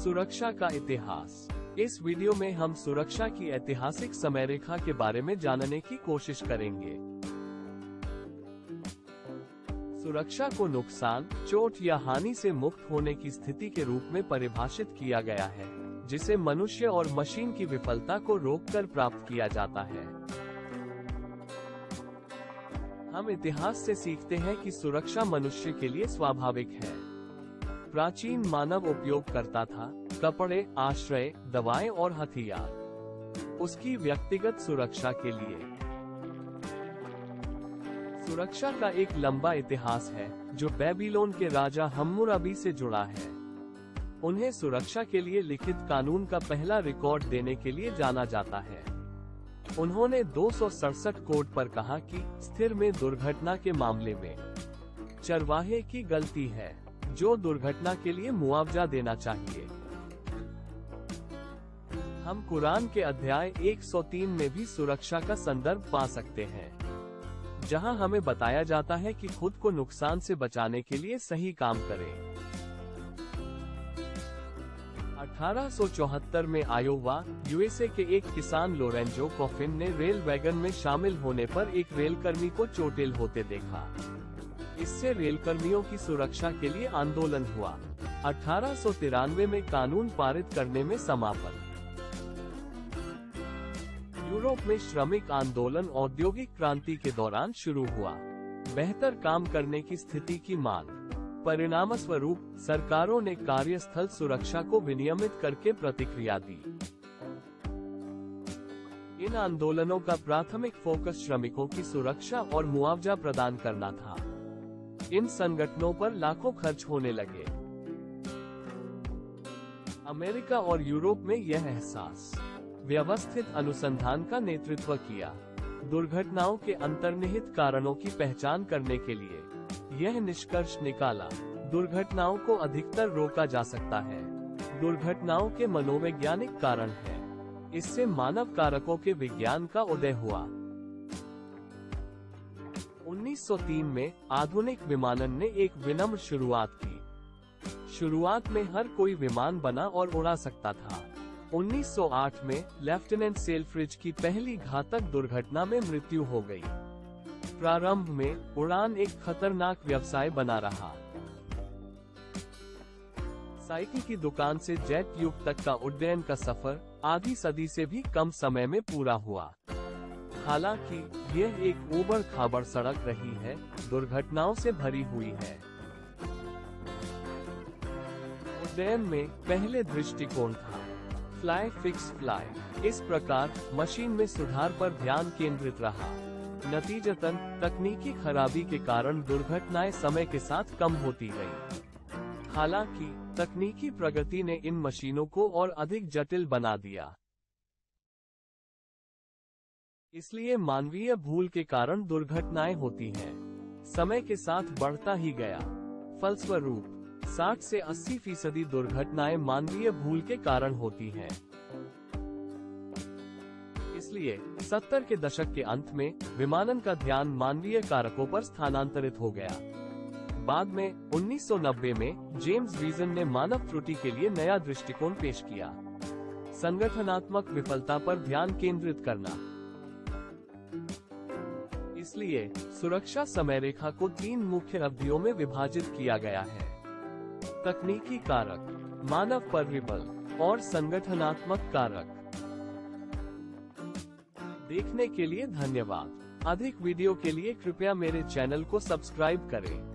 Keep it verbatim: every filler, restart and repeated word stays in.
सुरक्षा का इतिहास। इस वीडियो में हम सुरक्षा की ऐतिहासिक समय रेखा के बारे में जानने की कोशिश करेंगे। सुरक्षा को नुकसान, चोट या हानि से मुक्त होने की स्थिति के रूप में परिभाषित किया गया है, जिसे मनुष्य और मशीन की विफलता को रोककर प्राप्त किया जाता है। हम इतिहास से सीखते हैं कि सुरक्षा मनुष्य के लिए स्वाभाविक है। प्राचीन मानव उपयोग करता था कपड़े, आश्रय, दवाएं और हथियार उसकी व्यक्तिगत सुरक्षा के लिए। सुरक्षा का एक लंबा इतिहास है जो बेबीलोन के राजा हम्मुराबी से जुड़ा है। उन्हें सुरक्षा के लिए लिखित कानून का पहला रिकॉर्ड देने के लिए जाना जाता है। उन्होंने दो सौ सड़सठ कोड पर कहा कि स्थिर में दुर्घटना के मामले में चरवाहे की गलती है जो दुर्घटना के लिए मुआवजा देना चाहिए। हम कुरान के अध्याय एक सौ तीन में भी सुरक्षा का संदर्भ पा सकते हैं, जहां हमें बताया जाता है कि खुद को नुकसान से बचाने के लिए सही काम करें। अठारह सौ चौहत्तर में आयोवा, यूएसए के एक किसान लोरेंजो कॉफिन ने रेल वैगन में शामिल होने पर एक रेलकर्मी को चोटिल होते देखा। इससे रेलकर्मियों की सुरक्षा के लिए आंदोलन हुआ। अठारह सौ तिरानवे में कानून पारित करने में समापन। यूरोप में श्रमिक आंदोलन औद्योगिक क्रांति के दौरान शुरू हुआ। बेहतर काम करने की स्थिति की मांग। परिणामस्वरूप सरकारों ने कार्यस्थल सुरक्षा को विनियमित करके प्रतिक्रिया दी। इन आंदोलनों का प्राथमिक फोकस श्रमिकों की सुरक्षा और मुआवजा प्रदान करना था। इन संगठनों पर लाखों खर्च होने लगे। अमेरिका और यूरोप में यह एहसास व्यवस्थित अनुसंधान का नेतृत्व किया। दुर्घटनाओं के अंतर्निहित कारणों की पहचान करने के लिए यह निष्कर्ष निकाला, दुर्घटनाओं को अधिकतर रोका जा सकता है। दुर्घटनाओं के मनोवैज्ञानिक कारण हैं। इससे मानव कारकों के विज्ञान का उदय हुआ। उन्नीस सौ तीन में आधुनिक विमानन ने एक विनम्र शुरुआत की। शुरुआत में हर कोई विमान बना और उड़ा सकता था। उन्नीस सौ आठ में लेफ्टिनेंट सेल्फ्रिज की पहली घातक दुर्घटना में मृत्यु हो गई। प्रारंभ में उड़ान एक खतरनाक व्यवसाय बना रहा। साइकिल की दुकान से जेट युग तक का उड्डयन का सफर आधी सदी से भी कम समय में पूरा हुआ। हालांकि यह एक ऊबड़ खाबड़ सड़क रही है, दुर्घटनाओं से भरी हुई है। उड्डयन में पहले दृष्टिकोण था फ्लाई फिक्स फ्लाई। इस प्रकार मशीन में सुधार पर ध्यान केंद्रित रहा। नतीजतन तकनीकी खराबी के कारण दुर्घटनाएं समय के साथ कम होती गईं। हालांकि तकनीकी प्रगति ने इन मशीनों को और अधिक जटिल बना दिया। इसलिए मानवीय भूल के कारण दुर्घटनाएं होती हैं। समय के साथ बढ़ता ही गया। फलस्वरूप साठ से अस्सी फीसदी दुर्घटनाएं मानवीय भूल के कारण होती हैं। इसलिए सत्तर के दशक के अंत में विमानन का ध्यान मानवीय कारकों पर स्थानांतरित हो गया। बाद में उन्नीस सौ नब्बे में जेम्स वीजन ने मानव त्रुटि के लिए नया दृष्टिकोण पेश किया, संगठनात्मक विफलता पर ध्यान केंद्रित करना। इसलिए सुरक्षा समय रेखा को तीन मुख्य अवधियों में विभाजित किया गया है: तकनीकी कारक, मानव परिबल और संगठनात्मक कारक। देखने के लिए धन्यवाद। अधिक वीडियो के लिए कृपया मेरे चैनल को सब्सक्राइब करें।